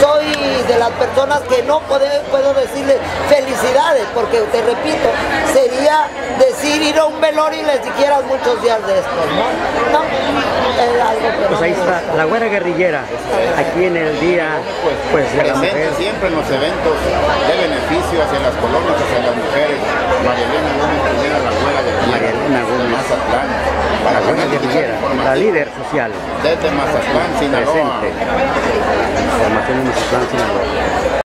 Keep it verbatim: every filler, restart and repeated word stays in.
soy de las personas que no puedo, puedo decirle felicidades, porque te repito, sería decir ir a un velorio y les dijeras muchos días de estos, ¿no? No, es algo que Pues no ahí me está, gusta. la güera guerrillera, aquí en el día pues de la Presente mujer. siempre en los eventos de beneficio hacia las colonias, hacia las mujeres. María Elena Gómez, primera, la güera María guerrillera Elena Gómez. de Mazatlán, La para güera Canal guerrillera, Digital la líder social, desde Mazatlán, Sinaloa. presente. Formación de Mazatlán, Sinaloa.